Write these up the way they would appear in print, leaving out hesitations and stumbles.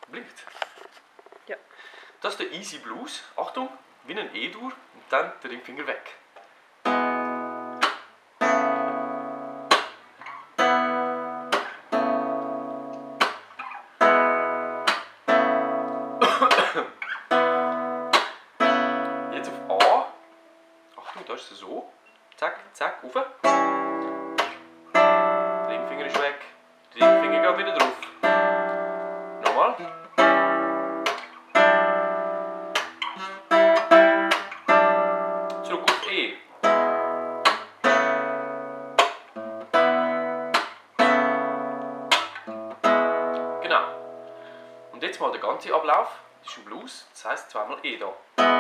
Blinkt. Ja. Das ist der Easy Blues. Achtung, wie ein E-Dur und dann der Ringfinger weg. Jetzt auf A. Achtung, da ist es so. Zack, zack, rauf. Der Ringfinger ist weg. Der Ringfinger geht wieder drauf. Nochmal. Zurück auf E. Genau. Und jetzt mal der ganze Ablauf. Das ist ein Blues, das heisst zweimal E da.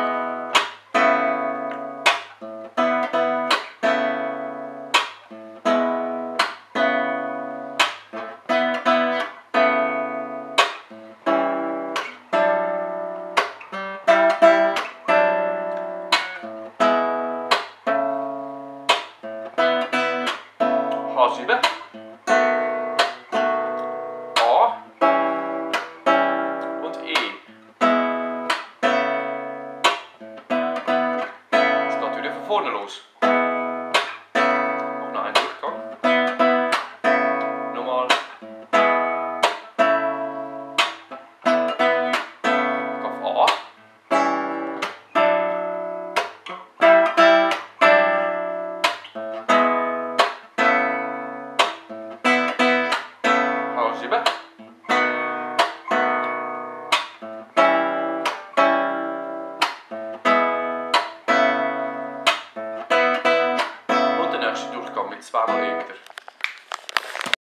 H7, A und E. Es geht wieder von vorne los. Noch einen Durchgang. Nochmal. Ich gehe auf A. H7.